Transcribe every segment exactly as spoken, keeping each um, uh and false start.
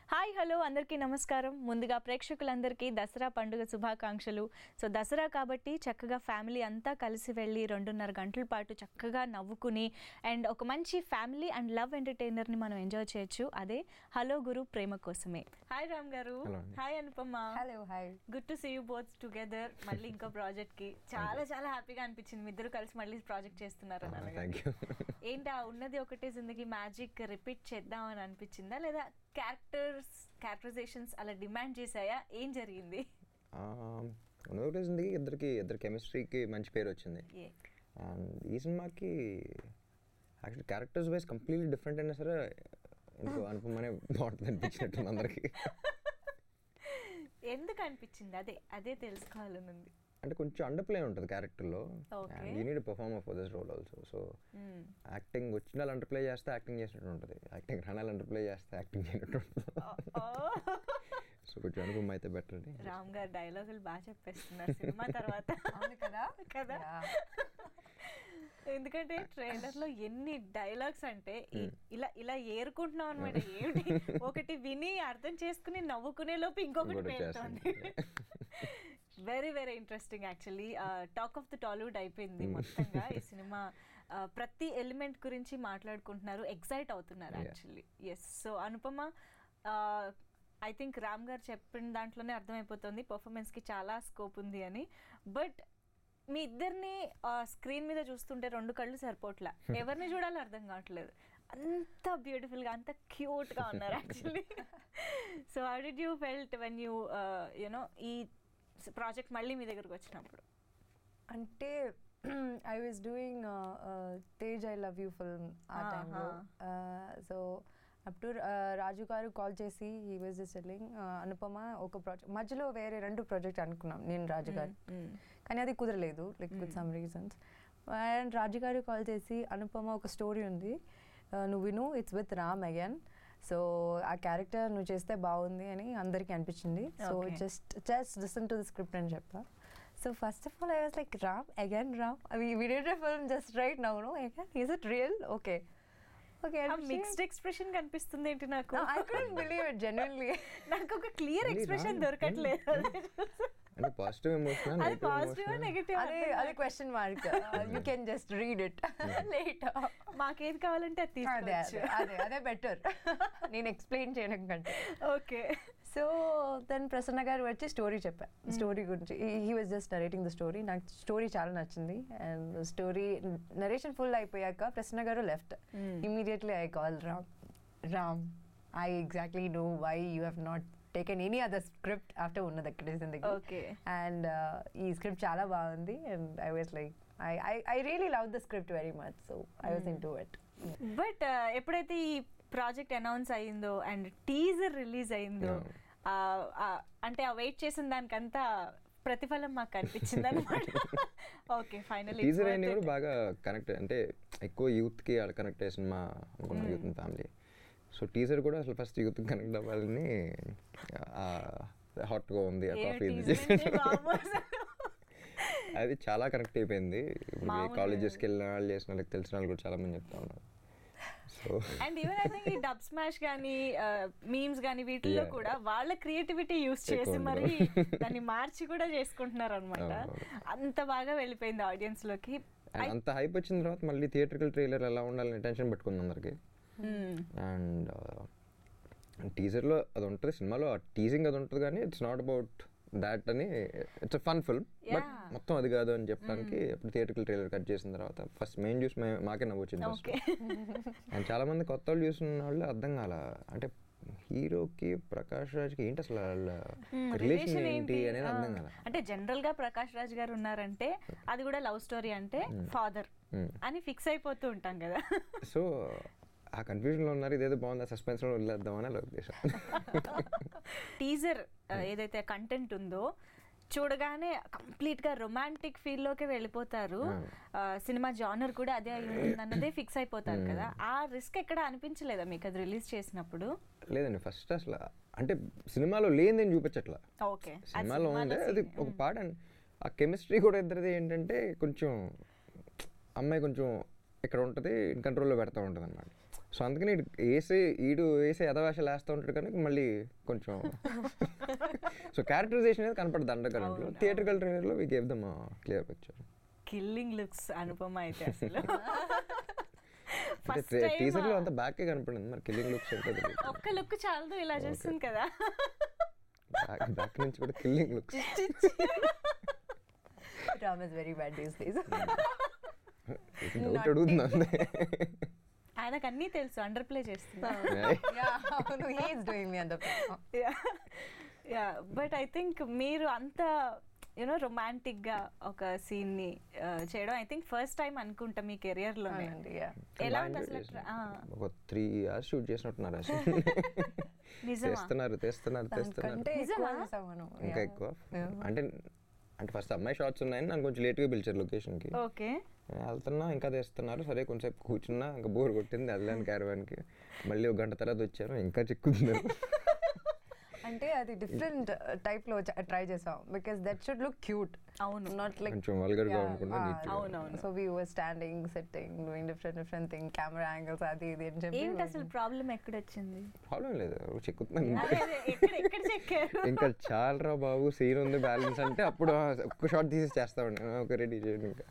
Hi hello అందరికీ నమస్కారం. ముందుగా ప్రేక్షకులందరికీ దసరా పండుగ శుభాకాంక్షలు. సో దసరా కాబట్టి చక్కగా ఫ్యామిలీ అంతా కలిసి వెళ్ళి రెండున్నర గంటల పాటు చక్కగా నవ్వుకుని అండ్ ఒక మంచి ఫ్యామిలీ అండ్ లవ్ ఎంటర్టైనర్ని మనం ఎంజాయ్ చేయొచ్చు. అదే హలో గురు ప్రేమ కోసమే. Hi Ram garu. Hi Anupama. Hello hi. Good to see you both together. మళ్ళీ ఇంకో ప్రాజెక్ట్కి చాలా చాలా హ్యాపీగా అనిపించింది. మీ ఇద్దరు కలిసి మళ్ళీ ప్రాజెక్ట్ చేస్తున్నారు. ఏంటి ఆ ఉన్నది ఒకటే జిందగీ మ్యాజిక్ రిపీట్ చేద్దామని అనిపించిందా, లేదా క్యారెక్టర్స్ క్యారెక్టరైజేషన్స్ అలా డిమాండ్ చేశాయా? ఏం జరిగింది? ఉన్నది జిందగీ ఇద్దరికి ఇద్దరు కెమిస్ట్రీకి మంచి పేరు వచ్చింది. అండ్ ఈ సినిమాకి actually characters wise completely different అయినా సరే ఎందుకు అనుపమనే బాగుంటుంది అనిపించినట్టు అందరికి. ఎందుకు అనిపించింది? అదే అదే తెలుసుకోవాలని ఉంది. అంటే కొంచెం అండర్ ప్లే ఉంటుంది క్యారెక్టర్లో. You need performer for this role also. So acting వచ్చిన వాళ్ళు అండర్ ప్లే చేస్తే యాక్టింగ్ చేసినట్టు ఉంటుంది, యాక్టింగ్ రానాలు అండర్ ప్లే చేస్తే యాక్టింగ్ చేయనట్టు ఉంటుంది. సో కొంచెం అనుభవం అయితే బెటర్ అండి. రామ్ గారు డైలాగులు బాగా చెప్పేస్తున్నారు సినిమా తర్వాత కదా కదా. ఎందుకంటే ట్రైలర్ లో ఎన్ని డైలాగ్స్ అంటే ఇలా ఇలా ఏరుకుంటున్నాం అనమాట. ఏమిటి ఒకటి విని అర్థం చేసుకుని నవ్వుకునే లోపు ఇంకొకటి పెడుతుంది. Very very interesting. Actually talk of the Tollywood అయిపోయింది మొత్తంగా ఈ సినిమా. ప్రతి ఎలిమెంట్ గురించి మాట్లాడుకుంటున్నారు, ఎక్సైట్ అవుతున్నారు actually. Yes. So Anupama, I think Ram garu చెప్పిన దాంట్లోనే అర్థమైపోతుంది పర్ఫార్మెన్స్కి చాలా స్కోప్ ఉంది అని. బట్ మీ ఇద్దరిని స్క్రీన్ మీద చూస్తుంటే రెండు కళ్ళు సరిపోట్లా, ఎవరిని చూడాలో అర్థం కావట్లేదు. అంత బ్యూటిఫుల్గా అంత క్యూట్గా ఉన్నారు actually. So how did you felt when you you know ఈ ప్రాజెక్ట్ మళ్ళీ మీ దగ్గరకు వచ్చినప్పుడు? అంటే I was doing Tej I love you film ఆ టైంలో. సో అప్పుడు రాజు గారు కాల్ చేసి he was just telling Anupama ఒక ప్రాజెక్ట్ మధ్యలో వేరే రెండు ప్రాజెక్ట్ అనుకున్నాం నేను రాజు గారు, కానీ అది కుదరలేదు like with some reasons. And Raju garu call చేసి అనుపమ ఒక స్టోరీ ఉంది నువ్వు విను, it's with Ram again. So ఆ క్యారెక్టర్ నువ్వు చేస్తే బాగుంది అని అందరికీ అనిపించింది. So just just listen to the script అని చెప్పా. So first of all I was like Ram again Ram we did a film just right now no again is it real? Okay okay. Mixed expression కనిపిస్తుంది ఏంటి నాకు. I couldn't believe it genuinely. నాకు ఒక clear expression దొరకట్లేదు. అంటే positive emotion, అది positive negative అదే అదే question mark. You can just read it later. మాకేది కావాలంటే అది తీసుకోవచ్చు. అదే అదే బెటర్ నేను ఎక్స్ప్లెయిన్ చేయడం కంటే. ఓకే. సో దెన్ ప్రసన్న గారు వచ్చి స్టోరీ చెప్పా, స్టోరీ గురించి. He was just narrating the story. నాకు స్టోరీ చాలా నచ్చింది. అండ్ స్టోరీ నరేషన్ ఫుల్ అయిపోయాక Prasanna garu left. Immediately I call Ram Ram I exactly no why you have not taken any other script after ఉన్నది ఒక్కటే జిందగీ. Okay. And uh, ఈ script చాలా బాగుంది. And I was like I I I really loved the script very much, so I was mm. into it. But uh, ఎప్పుడైతే ఈ project announce అయ్యిందో and teaser release అయ్యిందో అంటే ఆ వెయిట్ చేసిన దానికంతా ప్రతిఫలం మాకు కనిపించింది అనమాట. ఓకే ఫైనల్లీ టీజర్ అయినా కూడా బాగా కనెక్ట్, అంటే ఎక్కువ యూత్కి అలా కనెక్ట్ అయ్యే సినిమా అనుకున్నాం, యూత్ ఫ్యామిలీ. సో టీజర్ కూడా అసలు ఫస్ట్ యూత్ కనెక్ట్ అవ్వాలని హాట్గా ఉంది ఆ కాఫీ అది చాలా కనెక్ట్ అయిపోయింది. ఇప్పుడు కాలేజెస్కి వెళ్ళిన వాళ్ళు చేసిన వాళ్ళకి తెలిసిన వాళ్ళు కూడా చాలా మంది చెప్తా ఉన్నారు. So and even I think ఈ డబ్ స్మాష్ కానీ మీమ్స్ కానీ వీటిల్లో కూడా వాళ్ళ క్రియేటివిటీ యూస్ చేసి మరి దాన్ని మార్చి కూడా చేసుకుంటున్నారు అనమాట. అంత బాగా వెళ్ళిపోయింది ఆడియన్స్ లోకి. అంత హైప్ వచ్చిన తర్వాత మళ్ళీ థియేట్రికల్ ట్రైలర్ ఎలా ఉండాలని టెన్షన్ పెట్టుకుంది అందరికి. అండ్ టీజర్లో అది ఉంటుంది, సినిమాలో టీజింగ్ అది ఉంటుంది, కానీ ఇట్స్ నాట్ అబౌట్ దాట్ అని. It's a fun film, but మొత్తం అది కాదు అని చెప్పడానికి అప్పుడు థియేట్రికల్ ట్రైలర్ కట్ చేసిన తర్వాత ఫస్ట్ మెయిన్ చూసి మాకే నవ్వొచ్చింది ఫస్ట్. అండ్ చాలా మంది కొత్త వాళ్ళు చూసిన వాళ్ళు అర్థం కాల, అంటే హీరోకి ప్రకాష్ రాజ్కి ఏంటి అసలు రిలేషన్ ఏంటి అనేది అర్థం కాల. అంటే జనరల్ గా ప్రకాష్ రాజ్ గారు ఉన్నారంటే అది కూడా లవ్ స్టోరీ అంటే ఫాదర్ అని ఫిక్స్ అయిపోతూ ఉంటాం కదా. సో ఆ కన్ఫ్యూజన్లో ఉన్నారు, ఇదేదో బాగుంది సస్పెన్స్లో వదిలేద్దామని అలా ఉద్దేశం. టీజర్ ఏదైతే కంటెంట్ ఉందో చూడగానే కంప్లీట్గా రొమాంటిక్ ఫీల్లోకి వెళ్ళిపోతారు. సినిమా జానర్ కూడా అదే అయి అన్నదే ఫిక్స్ అయిపోతారు కదా. ఆ రిస్క్ ఎక్కడ అనిపించలేదా మీకు అది రిలీజ్ చేసినప్పుడు? లేదండి, ఫస్ట్ అసలు అంటే సినిమాలో లేనిదేం చూపించట్లా. ఓకే, సినిమాలో ఉంది అది ఒక పాట. ఆ కెమిస్ట్రీ కూడా ఇద్దరిది ఏంటంటే కొంచెం అమ్మాయి కొంచెం ఇక్కడ ఉంటుంది, కంట్రోల్లో పెడతా ఉంటుంది అన్నమాట. సో అందుకని వేసే ఈడు వేసే యథావేషాలు వేస్తూ ఉంటాడు కానీ మళ్ళీ కొంచెం సో క్యారెక్టరైజేషన్ అనేది కనపడదు అండర్ కరెంట్లో. థియేట్రికల్ ట్రైలర్లో we gave them clear picture. Killing looks Anupama అయితే అసలు అంటే టీజర్లో అంతా బ్యాకే కనపడింది, మరి కిల్లింగ్ లుక్స్ ఉంటుంది. ఒక్క లుక్ చాలదు ఇలా చేస్తుంది కదా, బ్యాక్ నుంచి కూడా killing looks. Ram is very bad these days. Doubt అడుగుతుంది అంతే. ఆయనకు అన్నీ తెలుసు, అండర్ ప్లే చేస్తున్నా. Yeah, no, he is doing me under play. Yeah but I think మీరు అంత యూనో రొమాంటిక్గా ఒక సీన్ని చేయడం ఐ థింక్ ఫస్ట్ టైం అనుకుంటా మీ కెరియర్లోనే. ఎలా ఉంది అసలు? ఒక త్రీ అవర్స్ షూట్ చేసినట్టున్నారు అసలు. నిజమా? తెస్తున్నారు తెస్తున్నారు తెస్తున్నారు ఇంకా ఎక్కువ. అంటే అంటే ఫస్ట్ అమ్మాయి షార్ట్స్ ఉన్నాయని నన్ను కొంచెం లేట్గా పిలిచారు లొకేషన్కి. ఓకే, వెళ్తున్నా ఇంకా తెస్తున్నారు. సరే కొంచెంసేపు కూర్చున్నా, ఇంకా బోర్ కొట్టింది వెళ్ళాను క్యారవాన్కి. మళ్ళీ ఒక గంట తర్వాత వచ్చాను, ఇంకా చిక్కుతున్నారు. అంటే అది డిఫరెంట్ టైప్ లో ట్రై చేసాం because that should look cute. అవును, నాట్ లైక్ కొంచెం వల్గర్ గా ఉండకుండా నీట్. అవునవును. So we were standing sitting doing different different thing, camera angles అది ఇది అని చెప్పి. ఏంటి అసలు ప్రాబ్లం ఎక్కడ వచ్చింది? ప్రాబ్లం లేదు, చెక్కుతున్నాను. ఎక్కడ ఎక్కడ చెక్కారు? ఇంకా చాలరా బాబు సీన్ ఉంది బ్యాలెన్స్ అంటే అప్పుడు ఒక్క షాట్ తీసి చేస్తామండి. ఒక రెడీ చేయండి. ఇంకా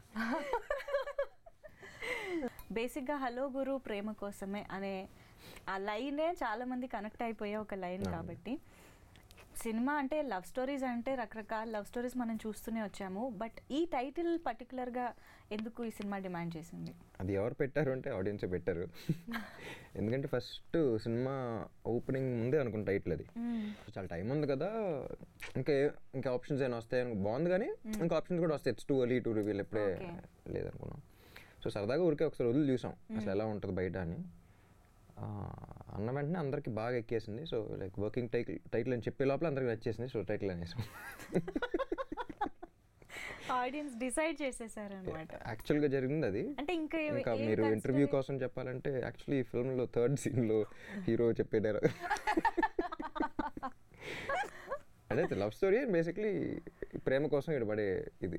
బేసిక్గా హలో గురు ప్రేమ కోసమే అనే ఆ లైనే చాలా మంది కనెక్ట్ అయిపోయే ఒక లైన్. కాబట్టి సినిమా అంటే లవ్ స్టోరీస్, అంటే రకరకాల లవ్ స్టోరీస్ మనం చూస్తూనే వచ్చాము. బట్ ఈ టైటిల్ పర్టికులర్గా ఎందుకు ఈ సినిమా డిమాండ్ చేసింది? అది ఎవరు పెట్టారు అంటే ఆడియన్సే పెట్టారు. ఎందుకంటే ఫస్ట్ సినిమా ఓపెనింగ్ ముందే అనుకున్న టైటిల్ అది. చాలా టైం ఉంది కదా, ఇంకా ఇంకా ఆప్షన్స్ ఏమైనా వస్తాయి బాగుంది, కానీ ఇంకా ఆప్షన్స్ కూడా వస్తాయి. It's too early to reveal, ఎప్పుడే లేదనుకున్నాం. సో సరదాగా ఊరికే ఒకసారి వదిలి చూసాం అసలు ఎలా ఉంటుంది బయట అని. అన్న వెంటనే అందరికి బాగా ఎక్కేసింది. So like working title title అని చెప్పే లోపల అందరికి నచ్చేసింది. సో టైటిల్ అనేసాం. ఆడియన్స్ డిసైడ్ చేసేసారు అన్నమాట. యాక్చువల్గా జరిగింది అది. అంటే ఇంకా ఇంకా మీరు ఇంటర్వ్యూ కోసం చెప్పాలంటే యాక్చువల్లీ ఈ ఫిల్మ్లో థర్డ్ సీన్లో హీరో చెప్పే డైలాగ్ అదే లవ్ స్టోరీ బేసిక్లీ ప్రేమ కోసం ఇడబడే ఇది.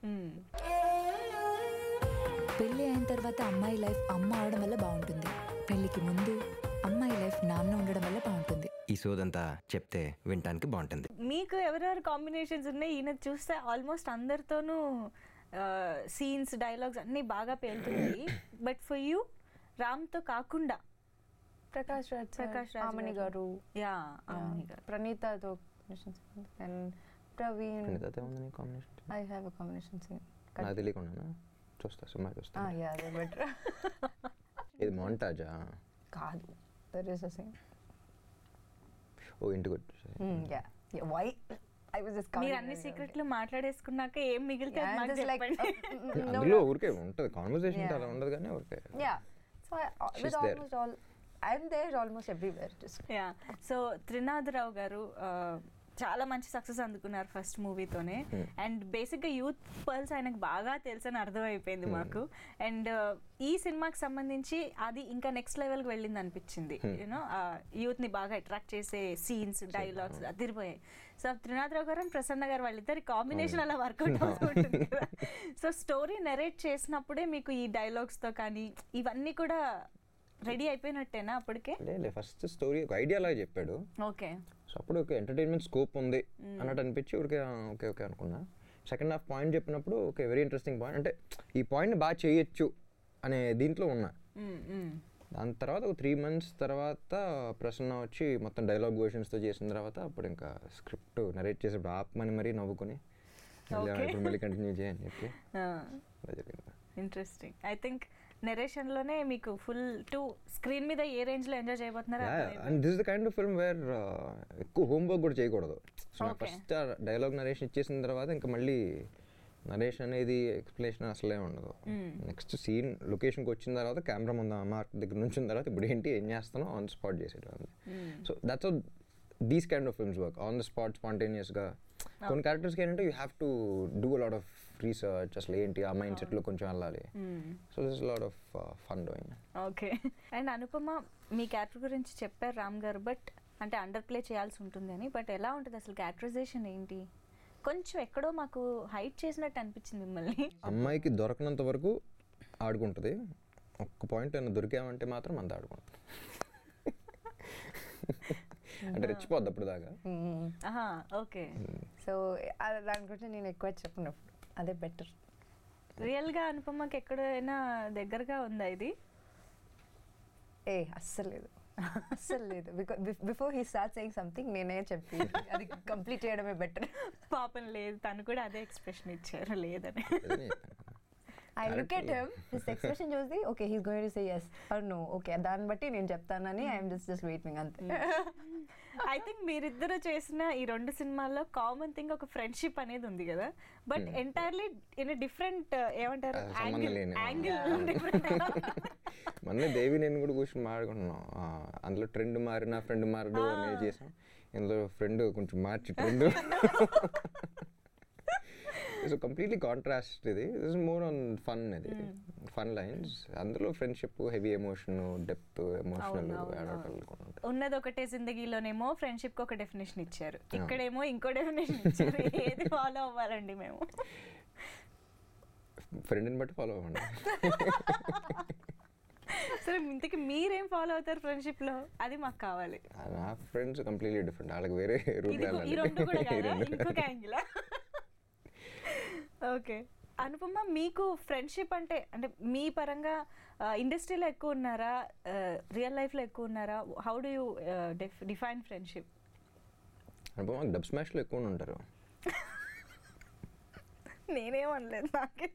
పెళ్ళి అయిన తర్వాత అమ్మాయి లైఫ్ అమ్మ అవడం వల్ల బాగుంటుంది, పెళ్ళికి ముందు అమ్మాయి లైఫ్ నాన్న ఉండడం వల్ల బాగుంటుంది. ఈ సోదంతా చెప్తే వినటానికి బాగుంటుంది. మీకు ఎవరెవరు కాంబినేషన్స్ ఉన్నాయి? ఈయన చూస్తే ఆల్మోస్ట్ అందరితోనూ సీన్స్ డైలాగ్స్ అన్నీ బాగా పేలుతున్నాయి. బట్ ఫర్ యూ రామ్తో కాకుండా ప్రకాష్ రాజ్, ప్రకాష్ రాజ్ ఆమని గారు, యా ఆమని గారు, ప్రణీతతో and Praveen. I have a combination scene. నాకు తెలియకుండా చూస్తా, సినిమా చూస్తా. Yeah they better. ఇది మోంటాజా కాదు, దర్ ఇస్ అ సీన్. ఓ ఇంటికి వచ్చేసి yeah yeah why I was just మీరు అన్ని సీక్రెట్లు మాట్లాడేసుకున్నాక ఏం మిగిలితే అది మాకు చెప్పండి. అందులో ఊరికే ఉంటుంది కాన్వర్సేషన్, అలా ఉండదు కానీ ఊరికే. Yeah so with almost all I am there almost everywhere. Yeah so Trinatharao garu చాలా మంచి సక్సెస్ అందుకున్నారు ఫస్ట్ మూవీతోనే. అండ్ బేసిక్గా యూత్ పర్ల్స్ ఆయనకు బాగా తెలుసని అర్థమైపోయింది మాకు. అండ్ ఈ సినిమాకి సంబంధించి అది ఇంకా నెక్స్ట్ లెవెల్కి వెళ్ళింది అనిపించింది. యూనో యూత్ని బాగా అట్రాక్ట్ చేసే సీన్స్, డైలాగ్స్ అదిరిపోయాయి. సో త్రినాథరావు గారు అండ్ ప్రసన్న గారు వాళ్ళిద్దరి కాంబినేషన్ అలా వర్కౌట్ అవుతుంటుంది కదా. సో స్టోరీ నెరేట్ చేసినప్పుడే మీకు ఈ డైలాగ్స్తో కానీ ఇవన్నీ కూడా రెడీ అయిపోయినట్టేనా అప్పటికే? లేదు, ఫస్ట్ స్టోరీ ఒక ఐడియా లాగా చెప్పాడు. ఓకే. సో అప్పుడు ఒక ఎంటర్టైన్మెంట్ స్కోప్ ఉంది అన్నట్టు అనిపించి ఊరికే ఓకే ఓకే అనుకున్నా. సెకండ్ హాఫ్ పాయింట్ చెప్పినప్పుడు ఓకే వెరీ ఇంట్రెస్టింగ్ పాయింట్, అంటే ఈ పాయింట్ బాగా చేయొచ్చు అనే దీంట్లో ఉన్నా. దాని తర్వాత ఒక త్రీ మంత్స్ తర్వాత ప్రసన్న వచ్చి మొత్తం డైలాగ్ వర్షన్స్తో చేసిన తర్వాత అప్పుడు ఇంకా స్క్రిప్ట్ నరేట్ చేసేప్పుడు ఆపమని మరీ నవ్వుకొని ఇప్పుడు మళ్ళీ కంటిన్యూ చేయని చెప్పి జరిగింది. ఇంట్రెస్టింగ్. ఐ థింక్ నెరేషన్లోనే మీకు ఫుల్ టు స్క్రీన్ మీద ఏ రేంజ్లో ఎంజాయ్ చేయబోతున్నారు. And this the kind of film where ఎక్కువ హోంవర్క్ కూడా చేయకూడదు. సో ఫస్ట్ డైలాగ్ నరేషన్ ఇచ్చేసిన తర్వాత ఇంకా మళ్ళీ నరేషన్ అనేది ఎక్స్ప్లెనేషన్ అసలే ఉండదు. నెక్స్ట్ సీన్ లొకేషన్కి వచ్చిన తర్వాత కెమెరా ముందు మార్క్ దగ్గర నుంచి తర్వాత ఇప్పుడు ఏంటి ఏం చేస్తానో ఆన్ ద స్పాట్ చేసేటప్పుడు. So that's these kind of films work on the spot స్పాంటేనియస్గా. కొన్ని క్యారెక్టర్స్కి ఏంటంటే you have to do a lot of research, అసలు ఏంటి ఆ మైండ్ సెట్లో కొంచెం వెళ్ళాలి. So this lot of fun doing. Okay. And Anupama మీ క్యారెక్టర్ గురించి చెప్పారు రామ్ గారు, బట్ అంటే అండర్ ప్లే చేయాల్సి ఉంటుంది అని. బట్ ఎలా ఉంటుంది అసలు క్యారెక్టరైజేషన్ ఏంటి? కొంచెం ఎక్కడో మాకు హైట్ చేసినట్టు అనిపించింది మిమ్మల్ని. అమ్మాయికి దొరకనంత వరకు ఆడుకుంటుంది, ఒక్క పాయింట్ ఏమైనా దొరికామంటే మాత్రం అంత ఆడుకుంటాం. అంటే రెచ్చిపోద్ది అప్పుడు దాకా. ఓకే. సో దాని గురించి నేను ఎక్కువ చెప్పినప్పుడు అదే బెటర్. రియల్గా అనుపమకి ఎక్కడైనా దగ్గరగా ఉందా ఇది? ఏ అస్సలు లేదు, అస్సలు లేదు. Because before he start saying something నేనే చెప్పి అది కంప్లీట్ చేయడమే బెటర్. పాపం లేదు, తను కూడా అదే ఎక్స్ప్రెషన్ ఇచ్చారు లేదని. I look at him, his expression చూసి okay he's going to say yes or no, okay దాన్ని బట్టి నేను చెప్తానని ఐఎమ్ జస్ట్ జస్ట్ వెయిటింగ్ అంతే. ఐ థింక్ మీరిద్దరు చేసిన ఈ రెండు సినిమాల్లో కామన్ థింగ్ ఒక ఫ్రెండ్షిప్ అనేది ఉంది కదా, బట్ ఎంటైర్లీ ఇన్ డిఫరెంట్ ఏమంటారు యాంగిల్ యాంగిల్ డిఫరెంట్. మొన్న దేవి నేను కూడా కూర్చొని మాట్లాడుకుంటున్నాం, అందులో ట్రెండ్ మారిన ఫ్రెండ్ మారడు అనేది చేసాం, ఇందులో ఫ్రెండ్ కొంచెం మార్చి ట్రెండ్. So completely contrast. ఇది this is more on fun, ఇది ఫన్ లైన్స్. అందులో friendship, heavy emotion, depth, emotional ఉన్నది ఒకటే జిందగీలోనేమో ఫ్రెండ్షిప్ కి ఒక డెఫినేషన్ ఇచ్చారు, ఇక్కడేమో ఇంకో డెఫినేషన్ ఇచ్చారు. ఏది ఫాలో అవ్వాలండి మేము? ఫ్రెండ్ని బట్టి ఫాలో అవ్వండి. సరే ఇంతకీ మీరేం ఫాలో అవుతారు ఫ్రెండ్షిప్ లో? అది మాకు కావాలి. నా ఫ్రెండ్స్ కంప్లీట్లీ డిఫరెంట్, వాళ్ళకి వేరే రూట్. ఈ రెండు కూడా కాదా, ఇంకొక యాంగిల్? ఓకే. అనుపమ, మీకు ఫ్రెండ్షిప్ అంటే అంటే మీ పరంగా ఇండస్ట్రీలో ఎక్కువ ఉన్నారా, రియల్ లైఫ్లో ఎక్కువ ఉన్నారా? How do you define friendship? Anupama dub స్మాష్లో ఎక్కువ ఉంటారు. నేనేమనలేదు, నాకే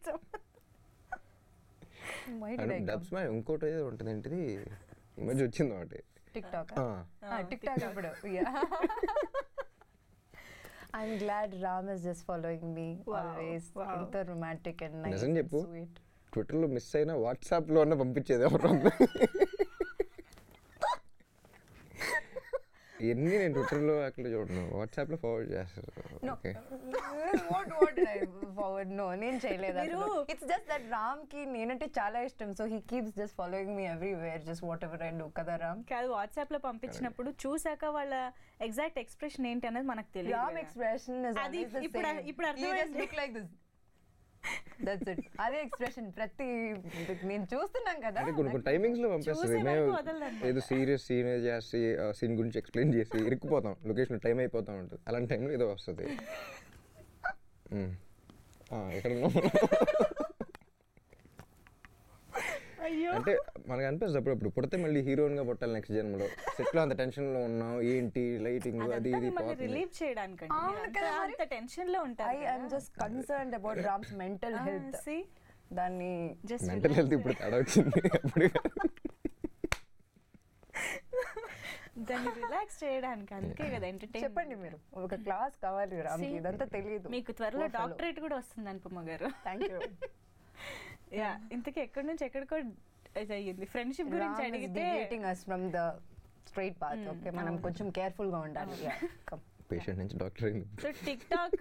డబ్ స్మాష్. ఇంకోటి ఏదో ఉంటుంది, ఏంటిది ఈ మధ్య వచ్చింది ఒకటి, టిక్ టాక్. టిక్ టాక్ ఇప్పుడు I'm glad Ram is just following me wow, always. Wow. It's romantic and nice. నిజం చెప్పు, sweet. ట్విట్టర్లో మిస్ అయినా వాట్సాప్లో అన్న పంపించేది ఎవరు? ఎన్ని నేను ట్విట్టర్లో అట్లా చూడను, వాట్సాప్లో ఫార్వర్డ్ చేస్తారు. Okay, what what did I forward? No, నేను చేయలేదు అసలు. It's just that Ram కి నేనంటే చాలా ఇష్టం, so he keeps just following me everywhere, just whatever I do. కదా Ram? కాదు, వాట్సాప్ లో పంపించినప్పుడు చూసాక వాళ్ళ ఎగ్జాక్ట్ ఎక్స్ప్రెషన్ ఏంటి అనేది మనకు తెలియదు. Ram expression is always the same. ఇప్పుడు ఇప్పుడు అర్థమైంది, look like this. That's it. అదే ఎక్స్ప్రెషన్ ప్రతి నేను చూస్తున్నాం కదా. అంటే కొన్ని కొన్ని టైమింగ్స్ లో పంపిస్తుంది. మేము ఏదో సీరియస్ సీన్ చేసి సీన్ గురించి ఎక్స్ప్లెయిన్ చేసి ఇరుక్కుపోతాం, లొకేషన్ టైం అయిపోతా ఉంటుంది. అలాంటి టైంలో ఏదో వస్తుంది, ఎక్కడ అంటే మనకు అనిపిస్తుంది అప్పుడప్పుడు పుడితే మళ్ళీ హీరోయిన్ గా పుట్టాలి నెక్స్ట్ జన్మలో. సెట్ లో అంత టెన్షన్ లో ఉన్నాం, ఏంటి లైటింగ్ అది ఇది రిలీవ్ చేయడానికి అంత టెన్షన్ లో ఉంటారు. I am just concerned about Ram's mental health. దాన్ని జస్ట్ మెంటల్ హెల్త్ ఇప్పుడు తేడా వచ్చింది. అప్పుడు దాన్ని రిలాక్స్ చేయడానికి, అందుకే కదా ఎంటర్టైన్. చెప్పండి మీరు, ఒక క్లాస్ కావాలి రామ్కి, ఇదంతా తెలియదు. మీకు త్వరలో డాక్టరేట్ కూడా వస్తుంది అనుపమ గారు. Thank you. యా, ఇంతకీ ఎక్కడి నుంచి ఎక్కడికో అయ్యింది ఫ్రెండ్షిప్ గురించి అడిగితే deviating us from the straight path. Okay, మనం కొంచెం కేర్ఫుల్ గా ఉండాలి. పేషెంట్ నుంచి డాక్టర్ అయింది. So tick tock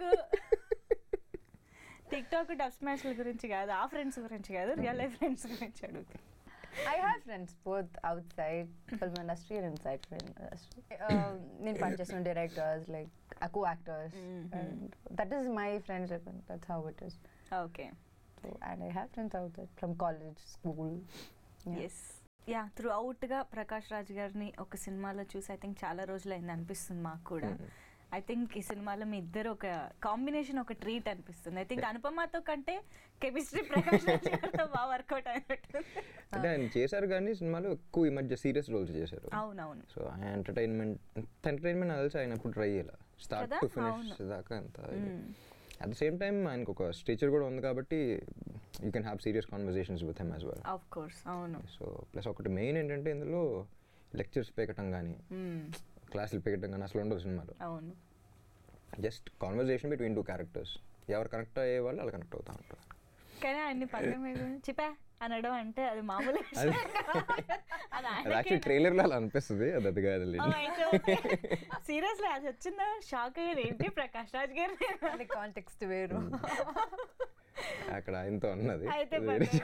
tick tock dub స్మాష్ల గురించి కాదు, ఆ ఫ్రెండ్స్ గురించి కాదు, రియల్ లైఫ్ ఫ్రెండ్స్ గురించి అడుగుతా. I have friends both outside film industry and inside film industry. నేను పనిచేసిన directors, like co-actors, and that is my friendship and that's how it is. Okay. So, and I have friends out there from college, school. Yes. Yeah, త్రూ అవుట్గా ప్రకాష్ రాజ్ గారిని ఒక సినిమాలో చూసి I think చాలా రోజులు అయింది అనిపిస్తుంది మాకు కూడా. ఐ థింక్ ఈ సినిమాలో మీ ఇద్దరు ఒక కాంబినేషన్, ఒక ట్రీట్ అనిపిస్తుంది. ఐ థింక్ అనుపమతో కంటే కెమిస్ట్రీ ప్రకాష్ రాజ్ గారితో బాగా వర్కౌట్ అయినట్టు. అంటే ఆయన చేశారు కానీ సినిమాలో ఎక్కువ ఈ మధ్య సీరియస్ రోల్స్ చేశారు. అవునవును. సో ఆయన ఎంటర్టైన్మెంట్ ఎంటర్టైన్మెంట్ అదిల్సి ఆయన ఎప్పుడు ట్రై చేయాలి, స్టార్ట్ టు ఫినిష్ దాకా అంత. అట్ ద సేమ్ టైమ్ ఆయనకు ఒక స్టేచర్ కూడా ఉంది కాబట్టి you can have serious conversations with him as well. Of course, అవును. సో ప్లస్ ఒకటి మెయిన్ ఏంటంటే ఇందులో లెక్చర్స్ పెట్టడం కానీ క్లాసులు పెట్టడం కానీ అసలు ఉండదు సినిమాలో. అవును, just conversation between two characters, ఎవరు కనెక్ట్ అయ్యే వాళ్ళు వాళ్ళు కనెక్ట్ అవుతా ఉంటారు. కానీ ఆయన్ని పక్కన మీద చెప్పా అనడం అంటే అది మామూలు. అది యాక్చువల్లీ ట్రైలర్లో అలా అనిపిస్తుంది, అది అది కాదు. సీరియస్లీ అది వచ్చిందా షాక్ అయ్యారు, ఏంటి ప్రకాష్ రాజ్ గారు అది కాంటెక్స్ట్ వేరు. అక్కడ ఆయనతో అన్నది అయితే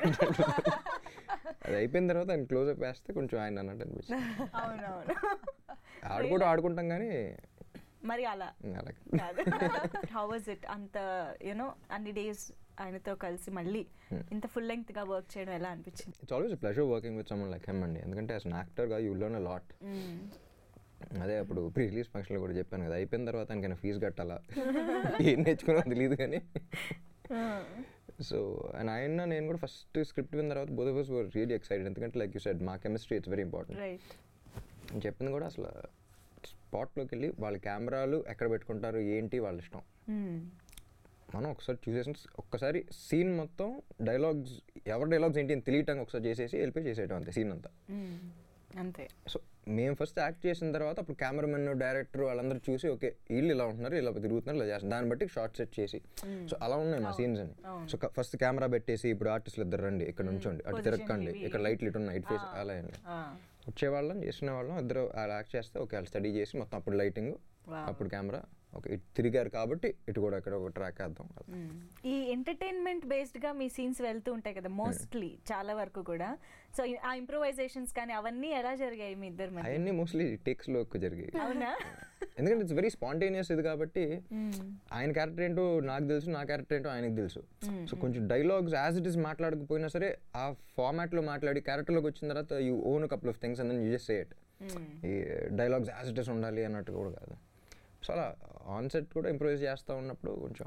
అది అయిపోయిన తర్వాత ఆయన క్లోజ్ అప్ వేస్తే కొంచెం ఆయన అన్నట్టు అనిపిస్తుంది. అవునవును, ఆడుకోవడం ఆడుకుంటాం కానీ మరి అలా అలాగే. హౌ వాజ్ ఇట్ అంత యూనో అన్ని డేస్ ఆయనతో కలిసి మళ్ళీ ఇంత ఫుల్ లెంగ్త్ గా వర్క్ చేయడం ఎలా అనిపించింది? It's always pleasure working with someone like him అండి. ఎందుకంటే యాజ్ అన్ యాక్టర్గా యూ లెర్న్ అ లాట్. అదే అప్పుడు ప్రీ రిలీజ్ ఫంక్షన్లో కూడా చెప్పాను కదా, అయిపోయిన తర్వాత ఆయనకైనా ఫీజు కట్టాలా ఏం నేర్చుకున్నా తెలియదు కానీ. సో అండ్ ఆయన నేను కూడా ఫస్ట్ స్క్రిప్ట్ విన్న తర్వాత both of us were really excited. ఎందుకంటే లైక్ యూ సెడ్ మా కెమిస్ట్రీ ఇట్స్ వెరీ ఇంపార్టెంట్. నేను చెప్పింది కూడా అసలు స్పాట్లోకి వెళ్ళి వాళ్ళ కెమెరాలు ఎక్కడ పెట్టుకుంటారు ఏంటి వాళ్ళ ఇష్టం. మనం ఒకసారి చూసేసి ఒక్కసారి సీన్ మొత్తం డైలాగ్స్ ఎవరి డైలాగ్స్ ఏంటి అని తెలియటానికి ఒకసారి చేసేసి వెళ్ళిపోయి చేసేయటం అంతే సీన్ అంతా అంతే. సో మేము ఫస్ట్ యాక్ట్ చేసిన తర్వాత అప్పుడు కెమెరామెన్ డైరెక్టర్ వాళ్ళందరూ చూసి ఓకే వీళ్ళు ఇలా ఉంటున్నారు ఇలా తిరుగుతున్నారు ఇలా చేస్తారు దాన్ని బట్టి షార్ట్ సెట్ చేసి సో అలా ఉన్నాయి మా సీన్స్ అని. సో ఫస్ట్ కెమెరా పెట్టేసి ఇప్పుడు ఆర్టిస్టులు ఇద్దరు రండి ఇక్కడ నుంచోండి అటు తిరగండి ఇక్కడ లైట్లు ఇటు ఉన్నాయి ఇటు ఫేస్ అలా అండి వచ్చేవాళ్ళం చేసిన వాళ్ళం ఇద్దరు అలా యాక్ట్ చేస్తే ఓకే వాళ్ళు స్టడీ చేసి మొత్తం అప్పుడు లైటింగ్ అప్పుడు కెమెరా ఓకే ఇటు తిరిగారు కాబట్టి ఇటు కూడా ఇక్కడ ఒక ట్రాక్ వేద్దాం. ఈ ఎంటర్టైన్మెంట్ బేస్డ్ గా మీ సీన్స్ వెళ్తూ ఉంటాయి కదా మోస్ట్లీ చాలా వరకు కూడా. సో ఆ ఇంప్రూవైజేషన్స్ కానీ అవన్నీ ఎలా జరిగాయి మీ ఇద్దరు మధ్య? అవన్నీ మోస్ట్లీ టేక్స్ లో జరిగాయి. అవునా? ఎందుకంటే ఇట్స్ వెరీ స్పాంటేనియస్ ఇది కాబట్టి ఆయన క్యారెక్టర్ ఏంటో నాకు తెలుసు నా క్యారెక్టర్ ఏంటో ఆయనకు తెలుసు. సో కొంచెం డైలాగ్స్ యాజ్ ఇట్ ఈస్ మాట్లాడకపోయినా సరే ఆ ఫార్మాట్ లో మాట్లాడి క్యారెక్టర్లోకి వచ్చిన తర్వాత you own couple of things and then you just say it. ఈ డైలాగ్స్ యాజ్ ఇట్ ఈస్ ఉండాలి అన్నట్టు కూడా కాదు. సో అలా ఆన్ సెట్ కూడా ఇంప్రూవైజ్ చేస్తూ ఉన్నప్పుడు కొంచెం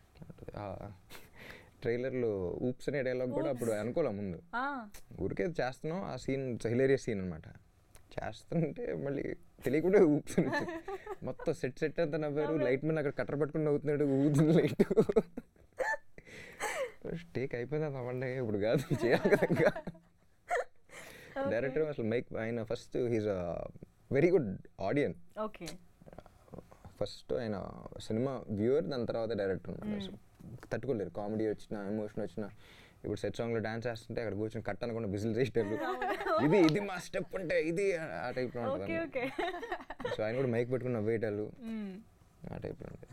ట్రైలర్లో ఊప్స్ అనే డైలాగ్ కూడా అప్పుడు అనుకోలే ముందు ఊరికే చేస్తున్నాం ఆ సీన్ హిలేరియస్ సీన్ అనమాట. చేస్తుంటే మళ్ళీ తెలియకుండా ఊప్స్ మొత్తం సెట్ సెట్ అంతా నవ్వారు. లైట్ మీద అక్కడ కట్టర్ పట్టుకుని నవ్వుతున్నాడు ఊదుతుంది లైట్. టేక్ అయిపోయింది నవ్వండి ఇప్పుడు కాదు చేయాలి కదా ఇంకా. డైరెక్టర్ అసలు మైక్ ఆయన first he's a very good audience. Okay first ఆయన సినిమా వ్యూవర్ దాని తర్వాత డైరెక్టర్ ఉన్నాడు. తట్టుకోలేరు కామెడీ వచ్చినా ఎమోషన్ వచ్చినా. ఇప్పుడు సెట్ సాంగ్లో డాన్స్ చేస్తుంటే అక్కడ కూర్చొని కట్ అనుకున్న విజిల్ చేసేటప్పుడు ఇది ఇది మా స్టెప్ అంటే ఇది ఆ టైప్లో ఉంటుంది. సో ఆయన కూడా మైక్ పెట్టుకుని నవ్వేటాలు ఆ టైప్లో ఉంటుంది.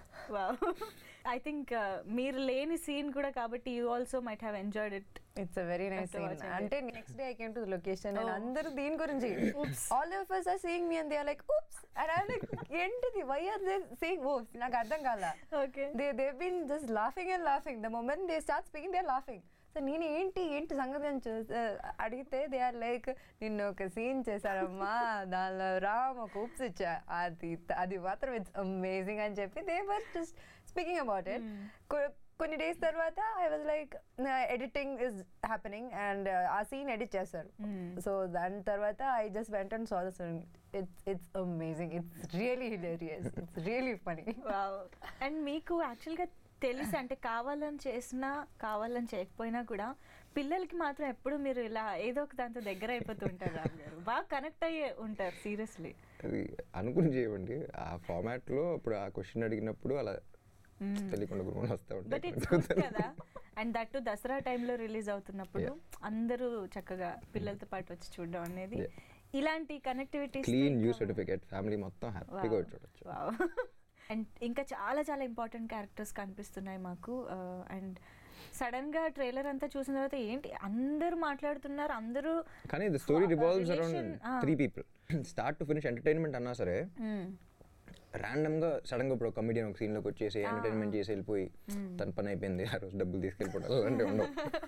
ఐ థింక్ మీరు లేని సీన్ కూడా కాబట్టి you also might have enjoyed it. It's a very nice scene. అంటే next day I came to the location and అందరూ దీని గురించి all of us are seeing me and they are like oops and I'm like ఏంటిది why are they saying oops నాకు అర్థం కాల. Okay they they've been just laughing and laughing the moment they start speaking they are laughing. So నేను ఏంటి ఏంటి సంగతి అని చూసి అడిగితే దే ఆర్ లైక్ నిన్న ఒక సీన్ చేశారమ్మా దానిలో రామ్ ఒక ఉప్స్ ఇచ్చా అది అది మాత్రం ఇట్స్ అమేజింగ్ అని చెప్పి they were just speaking about it. కొన్ని డేస్ తర్వాత I was like editing is happening and ఆ సీన్ ఎడిట్ చేస్తారు. సో దాని తర్వాత I just went and saw the scene. It's it's amazing. It's really hilarious. It's really funny. And మీకు యాక్చువల్గా తెలిసి అంటే కావాలని చేసినా కావాలని చేయకపోయినా కూడా పిల్లలకి మాత్రం ఎప్పుడు మీరు ఇలా ఏదో ఒక దాంతో దగ్గర అయిపోతుంటారు రామ్ గారు. బాగా కనెక్ట్ అయ్యే ఉంటారు సీరియస్లీ. అది అనుకుని చేయమండి ఆ ఫార్మాట్లో అప్పుడు ఆ క్వశ్చన్ అడిగినప్పుడు అలా తెలియకుండా గురువుని వస్తూ ఉంటాయి కదా. అండ్ దట్ దసరా టైంలో రిలీజ్ అవుతున్నప్పుడు అందరూ చక్కగా పిల్లలతో పాటు వచ్చి చూడడం అనేది ఇలాంటి connectivity clean U certificate family మొత్తం హ్యాపీగా చూడొచ్చు. అండ్ ఇంకా చాలా చాలా ఇంపార్టెంట్ క్యారెక్టర్స్ కనిపిస్తున్నాయి మాకు. అండ్ సడన్ గా ట్రైలర్ అంతా చూసిన తర్వాత ఏంటి అందరూ మాట్లాడుతున్నారు అందరూ కానీ the story revolves around three people. Start to finish entertainment అన్నా సరే ర్యాండమ్ గా సడన్ గా ఇప్పుడు ఒక కమెడియన్ ఒక సీన్ లోకి వచ్చేసి ఎంటర్టైన్మెంట్ చేసి వెళ్ళిపోయి తన పని అయిపోయింది ఆ రోజు డబ్బులు తీసుకెళ్ళిపోవడం అలాంటివి ఉండవు.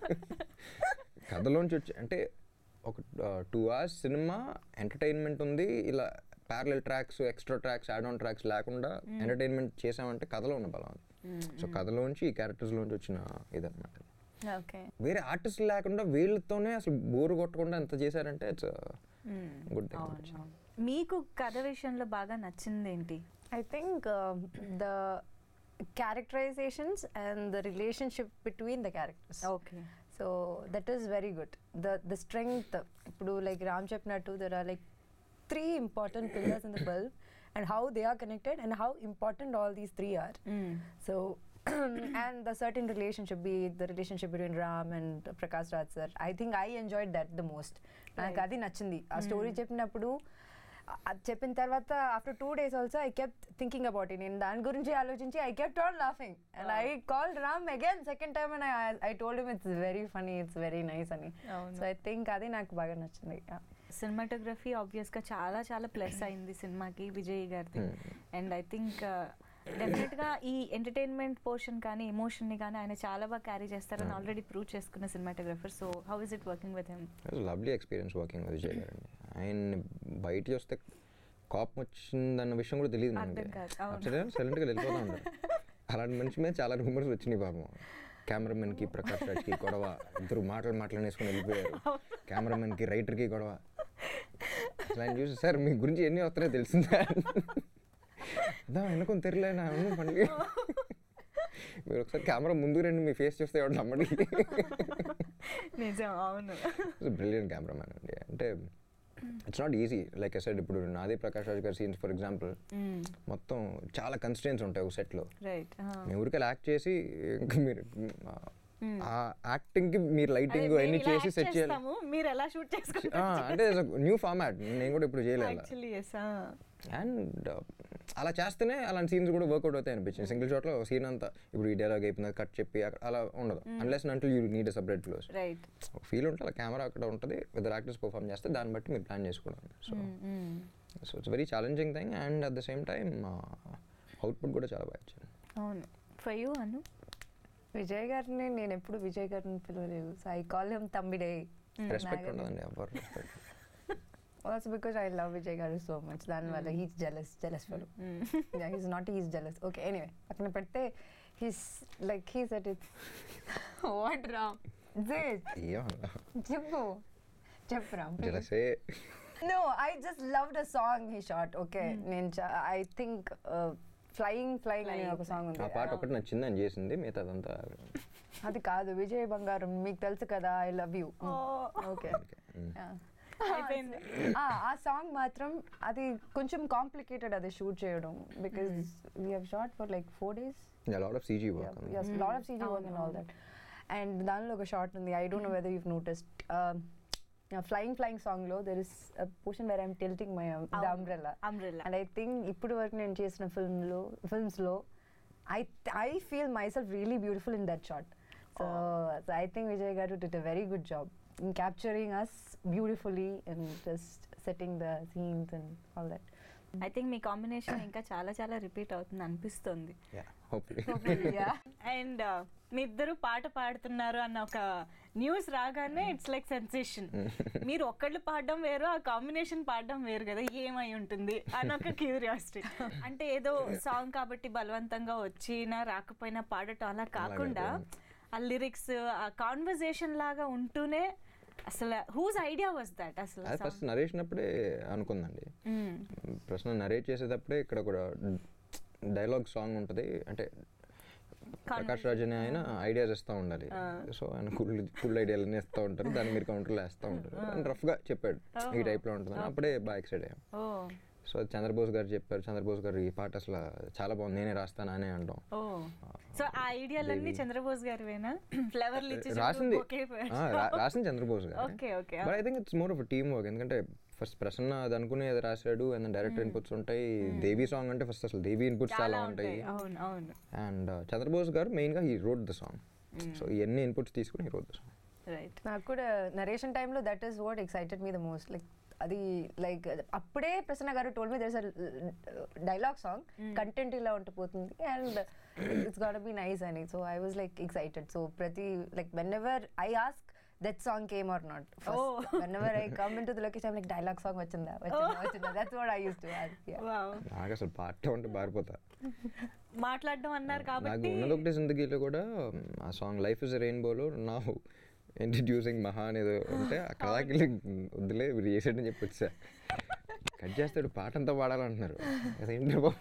కథలోంచి వచ్చి అంటే ఒక టూ అవర్స్ సినిమా ఎంటర్టైన్మెంట్ ఉంది ఇలా parallel tracks extra tracks add on tracks లేకుండా ఎంటర్టైన్మెంట్ చేసామంటే కథలో ఉన్న బలం. సో కథలోంచి ఈ క్యారెక్టర్స్లోంచి వచ్చిన ఇదన్నమాట. వేరే ఆర్టిస్ట్ లేకుండా వీళ్ళతోనే అసలు బోరు కొట్టకుండా ఎంత చేశారంటే ఇట్స్ గుడ్ థింగ్. మీకు కథ విషయంలో బాగా నచ్చింది ఏంటి? I think the characterizations and the relationship between the characters. Okay. So that is very good. The the strength. Ippudu like Ram cheppinattu there are like three important pillars in the film and how they are connected and how important all these three are. Mm. So and the certain relationship, be it the relationship between Ram and Prakash Raj sir, I think I enjoyed that the most. నాకు అది నచ్చింది. ఆ story చెప్పినప్పుడు అది చెప్పిన తర్వాత after two days also I kept thinking about it. నేను దాని గురించి ఆలోచించి I kept on laughing and I called Ram again second time and I told him it's very funny it's very nice అని. సో ఐ థింక్ అది నాకు బాగా నచ్చింది. Cinematography ఆబ్వియస్గా చాలా చాలా ప్లస్ అయింది సినిమాకి విజయ్ గారిది. అండ్ ఐ థింక్ డెఫినెట్ గా ఈ ఎంటర్టైన్మెంట్ పోర్షన్ కానీ ఎమోషన్ ని కానీ ఆయన చాలా బాగా క్యారీ చేస్తారని ఆల్రెడీ ప్రూవ్ చేసుకున్న cinematographer. So how is it working with him? Lovely experience working with Vijay గారు అండి. ఆయన బయట చూస్తే కోపం వచ్చిందన్న విషయం కూడా తెలియదు మనకి, సైలెంట్గా వెళ్ళిపోతూ ఉంటారు. అలాంటి మనిషి మీద చాలా రూమర్స్ వచ్చినాయి పాపం. కెమెరామెన్కి ప్రకాష్ రాజ్కి గొడవ, ఇద్దరు మాటలు మాట్లాడేసుకొని వెళ్ళిపోయారు. కెమెరామెన్కి రైటర్కి గొడవ. అసలు ఆయన చూసి సార్ మీ గురించి ఎన్ని వస్తున్నాయో తెలిసిందా, దా ఎన్నుకొని తెరలేనా పండుగ, మీరు ఒకసారి కెమెరా ముందు రండి మీ ఫేస్ చూస్తే ఎవరు నమ్మడి. నిజం, అవును. బ్రిలియంట్ కెమెరామ్యాన్ అండి. అంటే it's not easy. Like I said, ఇప్పుడు నాది ప్రకాష్ రాజ్ గారి సీన్స్ ఫర్ ఎగ్జాంపుల్ మొత్తం చాలా కన్స్ట్రెయిన్స్ ఉంటాయి ఒక సెట్లో. మీ ఊరికెళ్ళి యాక్ట్ చేసి ఇంకా మీరు ఆ యాక్టింగ్ కి మీరు లైటింగ్ అన్ని చేసి సెట్ చేయాలి. మీరు ఎలా షూట్ చేసుకుంటారు అంటే న్యూ ఫార్మాట్, నేను కూడా ఇప్పుడు చేయలేదు. అండ్ అలా చేస్తేనే అలాంటి సీన్స్ కూడా వర్కౌట్ అవుతాయి అనిపించింది. సింగిల్ షాట్లో సీన్ అంతా ఇప్పుడు ఈ డైలాగ్ అయిపోయింది కట్ చెప్పి అలా ఉండదు. Unless until you need a separate close. ఒక ఫీల్ ఉంటుంది, అలా కెమెరా అక్కడ ఉంటుంది, ఇద్దరు యాక్టర్స్ పర్ఫామ్ చేస్తే దాన్ని బట్టి మీరు ప్లాన్ చేసుకోవడం. So so it's very challenging thing and at the same time output కూడా చాలా బాగా ఇచ్చింది. అవును. ఫర్ యూ అను? విజయ్ గారిని నేను ఎప్పుడు విజయ్ గారిని పిలవలేదు. సో ఐ కాల్ హిమ్ తమ్మిడే. రెస్పెక్ట్ ఉండదండి ఎవరు. Also because I love Vijay Garu so much. Then wala he's jealous, jealous fellow. Yeah, he's not, he's jealous. Okay, anyway. Apne padte he's like he said it. What Ram? Zed. Yeah. Chippo. Chip Ram. Jealous. No, I just loved a song he shot. Okay. Ninja. I think uh, flying flying అనే ఒక song ఉంది. ఆ పాట ఒకటి నచ్చింది అని చేసింది, మిగతా అదంతా అది కాదు. విజయ్ బంగారం మీకు తెలుసు కదా, ఐ లవ్ యూ. ఓకే. ఆ సాంగ్ మాత్రం అది కొంచెం కాంప్లికేటెడ్ అది షూట్ చేయడం, because we have shot for like four days. Lot of CG work. yes lot of C G work and all that. And దానిలో ఒక షాట్ ఉంది, I don't know whether you've noticed, uh, flying flying song లో there is a portion where I'm tilting my um, the umbrella umbrella and I think ఇప్పుడు వరకు నేను చేసిన film లో films లో I I feel myself really beautiful in that shot. So, oh. so I think Vijay Garu did a very good job in capturing us beautifully and just setting the scenes and all that. I think మీ combination ఇంకా చాలా చాలా repeat అవుతుంది అనిపిస్తుంది. Yeah, hopefully. Hopefully, yeah. And uh, మీ ఇద్దరు పాట పాడుతున్నారు అన్న ఒక న్యూస్ రాగానే ఇట్స్ లైక్ సెన్సేషన్. మీరు ఒక్కళ్ళు పాడడం వేరు, ఆ కాంబినేషన్ పాడడం వేరు కదా, ఏమై ఉంటుంది అని ఒక క్యూరియాసిటీ. అంటే ఏదో సాంగ్ కాబట్టి బలవంతంగా వచ్చినా రాకపోయినా పాడటం అలా కాకుండా ఆ లిరిక్స్ ఆ కాన్వర్జేషన్ లాగా ఉంటూనే అసలు హూజ్ ఐడియా వాజ్ దట్? అసలు ఫస్ట్ నరేషన్ అప్పుడే అనుకుందండి. ప్రశ్న నరేట్ చేసేటప్పుడే ఇక్కడ కూడా డైలాగ్ సాంగ్ ఉంటుంది. అంటే ప్రకాష్ రాజ్ అనే ఆయన ఐడియాస్ ఇస్తూ ఉండాలి. సో ఆయన కుల్ కుల్ ఐడియాలు అన్నీ ఇస్తూ ఉంటారు, దాన్ని మీరు కౌంటర్లో వేస్తూ ఉంటారు. అండ్ రఫ్గా చెప్పాడు ఈ టైప్లో ఉంటుంది, అప్పుడే బాగా ఎక్సైట్ అయ్యాం. సో చంద్రబోస్ గారు చెప్పారు, చంద్రబోస్ గారు ఈ పాట అసలు చాలా బాగుంది, నేనే రాస్తాను అనే అంటాం. సో ఆ ఐడియాలన్నీ చంద్రబోస్ గారివేనా? ఫ్లేవర్లు ఇచ్చి రాసింది రాసింది చంద్రబోస్ గారు. But I think it's more of team work. ఎందుకంటే ఫస్ట్ ప్రసన్న అది అనుకుని అది రాశాడు, అండ్ డైరెక్టర్ ఇన్పుట్స్ ఉంటాయి. దేవి సాంగ్ అంటే ఫస్ట్ అసలు దేవి ఇన్పుట్స్ చాలా ఉంటాయి. అండ్ చంద్రబోస్ గారు మెయిన్గా he wrote the song. So ఇవన్నీ ఇన్పుట్స్ తీసుకుని హీ రోడ్ ద సాంగ్. నాకు కూడా నరేషన్ టైంలో that is what excited me the most. Like అది లైక్ అప్పుడే ప్రసన్న గారు told me there is a dialogue song, content ఇలా ఉండిపోతుంది and it's got be nice అని. So I was like excited. So ప్రతి like whenever I ask that song came or not first. Oh. Whenever I come into the location I'm like dialogue song vachinda vachinda vachinda. That's what I used to ask. Yeah. Wow. నాకు అసలు పాట ఉంటే బారిపోతా. మాట్లాడడం అన్నారు కాబట్టి నాకు ఉన్నది ఒకటి జిందగీలో కూడా ఆ సాంగ్ లైఫ్ ఇస్ ఎ రెయిన్బోలో నా ఇంట్రడ్యూసింగ్ మహా అనేది ఉంటే అక్కడ దాకా వద్దులే మీరు చేసాడని చెప్పి వచ్చా. కట్ చేస్తాడు పాట అంతా పాడాలంటున్నారు, అదేంటి బాబు.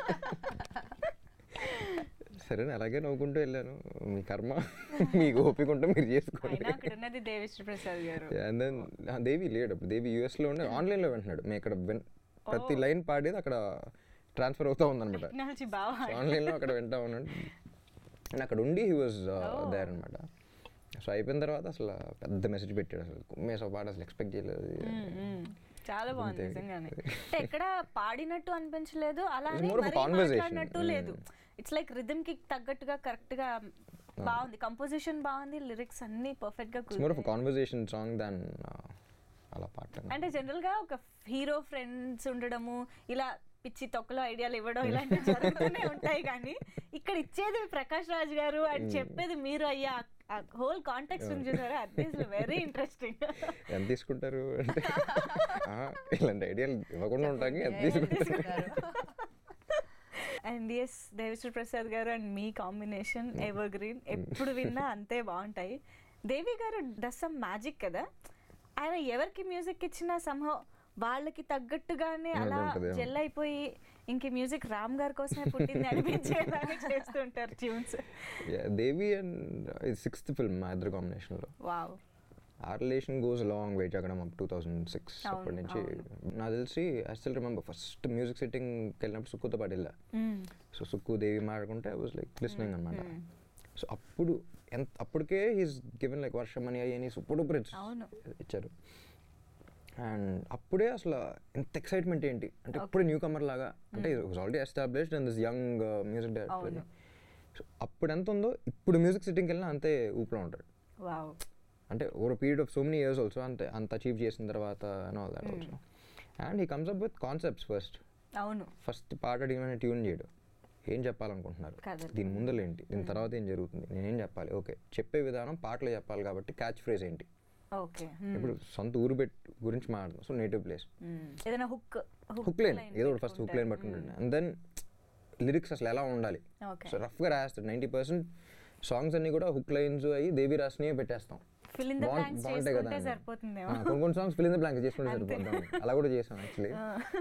సరే అలాగే నవ్వుకుంటూ వెళ్ళాను, మీ కర్మ, మీకు ఓపిక ఉంటే మీరు చేసుకోండి. అండ్ దెన్ దేవి లేడు అప్పుడు, దేవి యూఎస్లో ఉండే ఆన్లైన్లో వింటున్నాడు. మేము ఇక్కడ ప్రతి లైన్ పాడేది అక్కడ ట్రాన్స్ఫర్ అవుతూ ఉందన్నమాట. ఆన్లైన్లో అక్కడ వింటా ఉన్నాడు, అండ్ అక్కడ ఉండి హీ వాజ్ దేర్ అనమాట. సో అయిపోయిన తర్వాత అసలు పెద్ద మెసేజ్ పెట్టాడు, అసలు కుమ్మేసో పాట అసలు ఎక్స్పెక్ట్ చేయలేదు. చాలా బాగుంది నిజంగానే. ఎక్కడ పాడినట్టు అనిపించలేదు, అలానే మాట్లాడినట్టు లేదు. ఇట్స్ లైక్ రిథమ్ కి తగ్గట్టుగా కరెక్ట్ గా బాగుంది, కంపోజిషన్ బాగుంది, లిరిక్స్ అన్ని పర్ఫెక్ట్ గా more of conversation song then అలా పాట. అంటే జనరల్ గా ఒక హీరో ఫ్రెండ్స్ ఉండడము, ఇలా పిచ్చి తొక్కలో ఐడియాలు ఇవ్వడం ఇలాంటివి జరుగుతూనే ఉంటాయి, కానీ ఇక్కడ ఇచ్చేది ప్రకాష్ రాజ్ గారు అని చెప్పేది మీరు అయ్యా హోల్ కాంటెక్స్ట్ ఉంది చూసారా, అది వెరీ ఇంట్రెస్టింగ్. ఎంత తీసుకుంటారు అంటే ఇలాంటి ఐడియాలు ఇవ్వకుండా ఉంటాయి, ఎంత తీసుకుంటారు. అండ్ ఎస్ దేవిశ్రీ ప్రసాద్ గారు అండ్ మీ కాంబినేషన్ ఎవర్ గ్రీన్, ఎప్పుడు విన్నా అంతే బాగుంటాయి. దేవి గారు డస్ సమ్ మ్యాజిక్ కదా, ఆయన ఎవరికి మ్యూజిక్ ఇచ్చినా సంహౌ వాళ్ళకి తగ్గట్టుగానే అలా జెల్ అయిపోయి ఇంక మ్యూజిక్ రామ్ గారి కోసమే పుట్టింది అనిపించేలాగా చేస్తుంటారు tunes. Devi and sixth film మా ఇద్దరు కాంబినేషన్లో. వావ్. ఆ రిలేషన్ గోస్ లాంగ్ వే. జగడం అప్ టూ థౌజండ్ సిక్స్ అప్పటి నుంచి నాకు తెలిసి I still remember first music సెట్టింగ్కి వెళ్ళినప్పుడు సుక్కుతో పాటు వెళ్ళా. సో సుక్కు దేవి మాట్లాడుకుంటే ఐ వాజ్ లైక్ లిస్నింగ్ అనమాట. సో అప్పుడు ఎంత అప్పటికే హీస్ గివెన్ లైక్ వర్షం అని అయ్యి సూపర్ డూపర్ ఇచ్చారు. అండ్ అప్పుడే అసలు ఎంత ఎక్సైట్మెంట్ ఏంటి అంటే ఇప్పుడు న్యూ కమర్ లాగా, అంటే already established and this young music director. So అప్పుడు ఎంత ఉందో ఇప్పుడు మ్యూజిక్ సెట్టింగ్కి వెళ్ళినా అంతే ఊపిలో ఉంటాడు. అంటే over period of so many years also అంతే అంత అచీవ్ చేసిన తర్వాత and all that also. And he comes up with concepts first. అవును. ఫస్ట్ పాట అడిగిన ట్యూన్ చేయడు, ఏం చెప్పాలనుకుంటున్నారు, దీని ముందర ఏంటి, దీని తర్వాత ఏం జరుగుతుంది, నేనేం చెప్పాలి, ఓకే చెప్పే విధానం పాటలో చెప్పాలి కాబట్టి క్యాచ్ ఫ్రేజ్ ఏంటి. ఇప్పుడు సొంత ఊరు పెట్ గురించి మాట్లాడదాం, సో నేటివ్ ప్లేస్ ఏదైనా హుక్ హుక్ లైన్ ఏదో ఒకటి ఫస్ట్ హుక్ లైన్ పట్టుకుంటుండే, అండ్ దెన్ లిరిక్స్ అసలు ఎలా ఉండాలి. సో రఫ్గా రాస్తాడు. నైంటీ పర్సెంట్ సాంగ్స్ అన్ని కూడా హుక్ లైన్స్ అయ్యి దేవి రాసినవి పెట్టేస్తాం, బాగుంటాయి కదా. కొన్ని కొన్ని songs fill in the blanks చేసుకుంటే సరిపోతాం, అలా కూడా చేసాం actually.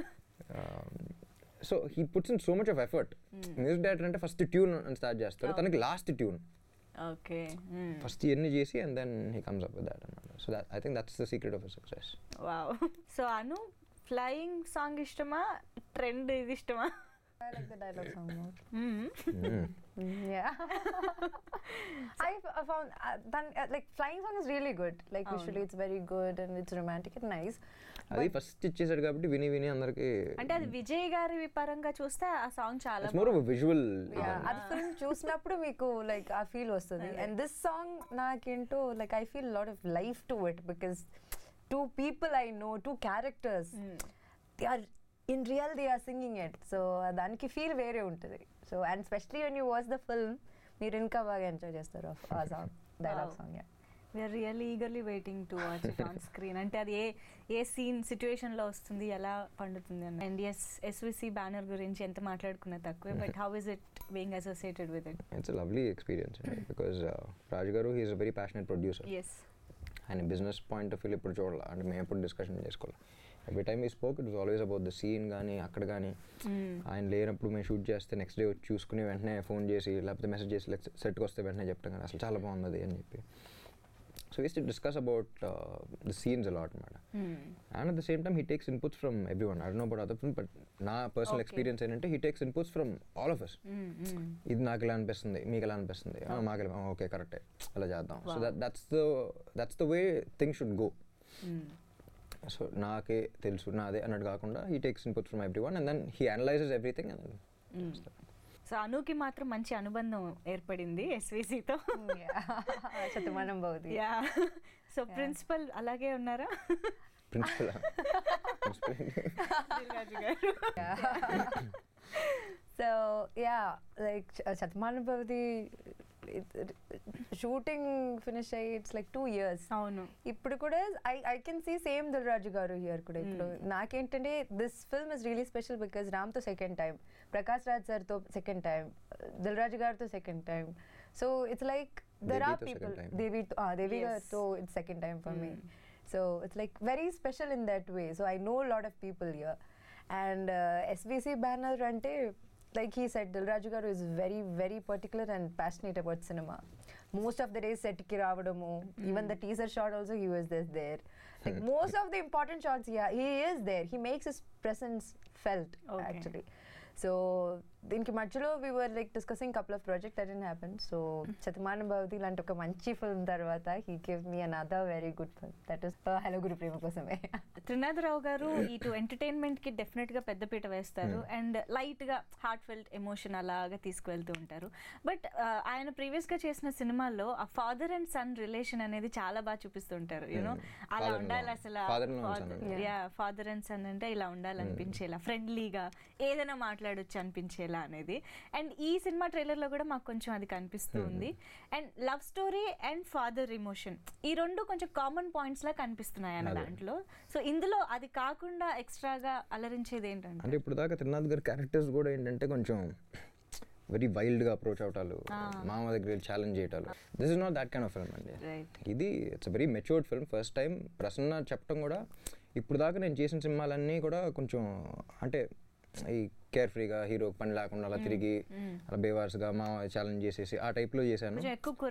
So he puts in so much of effort. Music director అంటే ఫస్ట్ ట్యూన్ అని స్టార్ట్ చేస్తారు, తనకి లాస్ట్ ట్యూన్ ఫస్ట్ ఇవన్నీ చేసి and then he comes up with that అన్నమాట. So that I think that's the secret of success. Wow. So Anu flying song ఇష్టమా, trend ఇది ఇష్టమా? I like the dialogue song more. Mm. Mm. Yeah. I f- found uh, then, uh, like flying song is really good. Like Oh, visually it's very good and it's romantic and nice. అది first ఇచ్చేసాడు కాబట్టి విని విని అందరికి. అంటే అది విజయ్ గారి పరంగా చూస్తే ఆ సాంగ్ చాలా it's more of visual. Yeah, అది ఫిల్మ్ చూసినప్పుడు మీకు లైక్ ఆ ఫీల్ వస్తుంది. And this song నాకేంటో like I feel a lot of life to it because two people I know, two characters, mm. they are in real they are singing it. So దానికి feel వేరే ఉంటుంది. So and especially when you watch the film మీరు ఇంకా బాగా enjoy చేస్తారు ఆ song dialogue song. Yeah we are really eagerly waiting to watch it on screen. అంటే అది ఏ ఏ సీన్ సిచ్యువేషన్ లో వస్తుంది, ఎలా పండుతుంది అని. అండ్ ఎస్ ఎస్విసి బ్యానర్ గురించి ఎంత మాట్లాడుకున్నా తక్కువే, but how is it being associated with it? It's a lovely experience because Raju గారు he is a very passionate producer. Yes. ఆయన బిజినెస్ పాయింట్ ఆఫ్ వ్యూ ఇప్పుడు చూడాలి, అంటే మేము ఎప్పుడు డిస్కషన్ చేసుకోవాలి. Every time he spoke it was always about the scene కానీ అక్కడ కానీ ఆయన లేనప్పుడు మేము షూట్ చేస్తే నెక్స్ట్ డే వచ్చి చూసుకుని వెంటనే ఫోన్ చేసి లేకపోతే మెసేజ్ చేసి సెట్కి వస్తే వెంటనే చెప్తాం కానీ అసలు చాలా బాగుంది అని చెప్పి. So we's to discuss about the scenes a lot అనమాట. And at the same time he takes inputs from everyone. I don't know about other film, but నా పర్సనల్ ఎక్స్పీరియన్స్ ఏంటంటే he takes inputs from all of us. ఇది నాకు ఎలా అనిపిస్తుంది, మీకు ఎలా అనిపిస్తుంది, మాకు ఎలా, ఓకే కరెక్టే అలా చేద్దాం. So that that's the that's the way things should go. So నాకే తెలుసు నాదే అన్నట్టు కాకుండా he takes inputs from everyone and then he analyses everything. So అనుకి మాత్రం మంచి అనుబంధం ఏర్పడింది ఎస్విసితో. Shatamanam Bhavati. Yeah. So principal అలాగే ఉన్నారా? Principal so yeah like Shatamanam Bhavati shooting finish అయ్యి ఇట్స్ లైక్ టూ ఇయర్స్. అవును. ఇప్పుడు కూడా I I can see same Dil Raju garu here కూడా. ఇప్పుడు నాకేంటంటే this film is really special because రామ్తో సెకండ్ టైం, ప్రకాష్ రాజ్ సార్తో సెకండ్ టైం, దిల్ రాజు గారితో second time. So it's like there are people, Devi Devi గారితో it's second time for me. So it's like very special in that way. So I know lot of people here. And SVC banner అంటే like he said, Dil Raju garu is very very particular and passionate about cinema. Most of the days set ki raavadamu, even the teaser shot also he was this there. Like most of the important shots, yeah, he is there. He makes his presence felt. Okay. Actually. So దీనికి మధ్యలో we were like discussing couple of project that didn't happen. So Shatamanam Bhavati లాంటి ఒక మంచి film తర్వాత he give me another very good film, that is hello Guru Prema Kosame. Trinatharao గారు ఇటు entertainment కి definite గా పెద్దపీట వేస్తారు అండ్ లైట్ గా హార్ట్ ఫెల్ట్ ఎమోషన్ అలాగా తీసుకువెళ్తూ ఉంటారు. బట్ ఆయన ప్రీవియస్ గా చేసిన సినిమాల్లో ఆ ఫాదర్ అండ్ సన్ రిలేషన్ అనేది చాలా బాగా చూపిస్తుంటారు. యూనో అలా ఉండాలి అసలు, ఫాదర్ అండ్ సన్ అంటే ఇలా ఉండాలనిపించేలా, ఫ్రెండ్లీగా ఏదైనా మాట్లాడొచ్చు అనిపించేలా అనేది. అండ్ ఈ సినిమా ట్రైలర్ లో కూడా మాకు కొంచెం అది కనిపిస్తూ ఉంది. And love story and father emotion ఈ రెండు కొంచెం కామన్ పాయింట్స్ లా కనిపిస్తున్నాయి అన్న దాంట్లో. సో ఇందులో అది కాకుండా ఎక్స్ట్రాగా అలరించేది ఏంటంటే, అంటే ఇప్పుడు దాకా త్రినాథ్ గారి క్యారెక్టర్స్ కూడా ఏంటంటే కొంచెం వెరీ వైల్డ్గా అప్రోచ్ అవటాలు, మామ దగ్గర ఛాలెంజ్ చేయటాలు. This is not that kind of film అండి. ఇది it's very matured film. First time Prasanna చెప్పడం కూడా, ఇప్పుడు దాకా నేను చేసిన సినిమాలన్నీ కూడా కొంచెం అంటే ఈ కేర్ ఫ్రీగా హీరో పని లేకుండా అలా తిరిగి అలా బేవార్స్గా మా ఛాలెంజ్ చేసేసి ఆ టైప్లో చేశాను.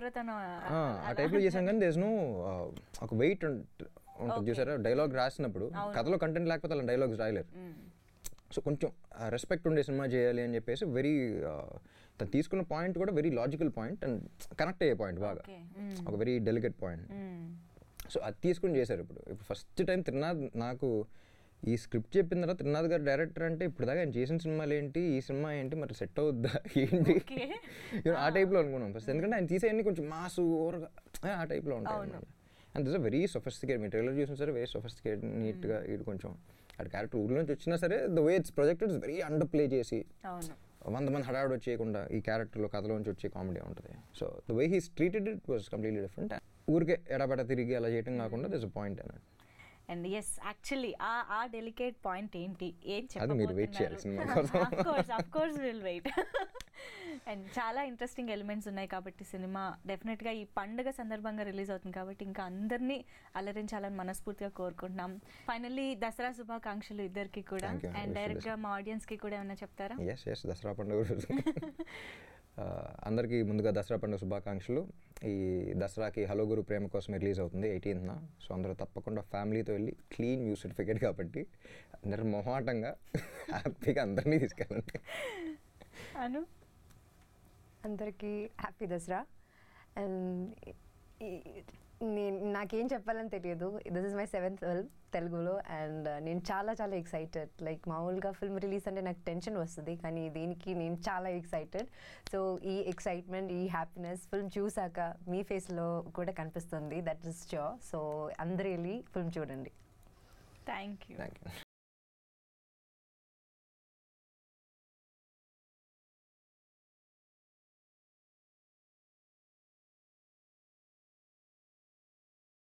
ఆ టైప్లో చేశాను కానీ దేస్ నో ఒక వెయిట్ ఉంటుంది చూసారా. డైలాగ్ రాసినప్పుడు కథలో కంటెంట్ లేకపోతే అలా డైలాగ్స్ రాయలేరు. సో కొంచెం రెస్పెక్ట్ ఉండే సినిమా చేయాలి అని చెప్పేసి వెరీ తను తీసుకున్న పాయింట్ కూడా very logical point and connect అయ్యే పాయింట్ బాగా, ఒక వెరీ డెలికేట్ పాయింట్. సో అది తీసుకుని చేశారు. ఇప్పుడు ఇప్పుడు ఫస్ట్ టైం త్రినాథ్ నాకు ఈ స్క్రిప్ట్ చెప్పిన తర్వాత త్రినాథ్ గారు డైరెక్టర్ అంటే ఇప్పుడు దాకా ఆయన చేసిన సినిమాలు ఏంటి, ఈ సినిమా ఏంటి, మరి సెట్ అవుద్దా ఏంటి ఆ టైప్లో అనుకున్నాం ఫస్ట్. ఎందుకంటే ఆయన తీసేయన్నీ కొంచెం మాసు ఓవర్గా ఆ టైప్లో ఉంటాయి. And this uh very sophisticate, మీ ట్రైలర్ చూసిన సరే వెరీ సొఫిస్టికేట్, నీట్గా ఇది కొంచెం అటు క్యారెక్టర్ ఊళ్ళో నుంచి వచ్చినా సరే the way it's projected is very underplay చేసి వంద మంది హడావుడు వచ్చేయకుండా ఈ క్యారెక్టర్లో కథలోంచి వచ్చే కామెడీ ఉంటుంది. So the way he's treated it was completely different. ఊరికే ఎడబెడ తిరిగి అలా చేయడం కాకుండా దిస్ అ పాయింట్ అన్నట్టు. అండ్ ఎస్ యాక్చువల్లీ ఆ ఆ డెలికేట్ పాయింట్ ఏంటి, ఏం అది మీరు వెయిట్ చేయాలి సినిమా కోసం. Of course of course will wait. And చాలా ఇంట్రెస్టింగ్ ఎలిమెంట్స్ ఉన్నాయి కాబట్టి సినిమా డెఫినెట్గా ఈ పండుగ సందర్భంగా రిలీజ్ అవుతుంది కాబట్టి ఇంకా అందరినీ అలరించాలని మనస్ఫూర్తిగా కోరుకుంటున్నాం. ఫైనల్లీ దసరా శుభాకాంక్షలు ఇద్దరికి కూడా. అండ్ డైరెక్ట్గా మా ఆడియన్స్కి కూడా ఏమైనా చెప్తారా? ఎస్ ఎస్ దసరా పండుగ అందరికీ ముందుగా దసరా పండుగ శుభాకాంక్షలు. ఈ దసరాకి హలో గురు ప్రేమ కోసం రిలీజ్ అవుతుంది ఎయిటీన్త్న. సో అందరూ తప్పకుండా ఫ్యామిలీతో వెళ్ళి, క్లీన్ వ్యూ సర్టిఫికేట్ కాబట్టి అందరూ మొహాటంగా హ్యాపీగా అందరినీ తీసుకెళ్ళండి. అను అందరికీ హ్యాపీ దసరా. అండ్ నేను నాకేం చెప్పాలని తెలియదు. This is my seventh film తెలుగులో అండ్ నేను చాలా చాలా ఎక్సైటెడ్. లైక్ మామూలుగా ఫిల్మ్ రిలీజ్ అంటే నాకు టెన్షన్ వస్తుంది, కానీ దీనికి నేను చాలా ఎక్సైటెడ్. సో ఈ ఎక్సైట్మెంట్, ఈ హ్యాపీనెస్ ఫిల్మ్ చూసాక మీ ఫేస్లో కూడా కనిపిస్తుంది, దట్ ఇస్ ష్యూర్. సో అందరూ వెళ్ళి ఫిల్మ్ చూడండి. Thank you. Thank you.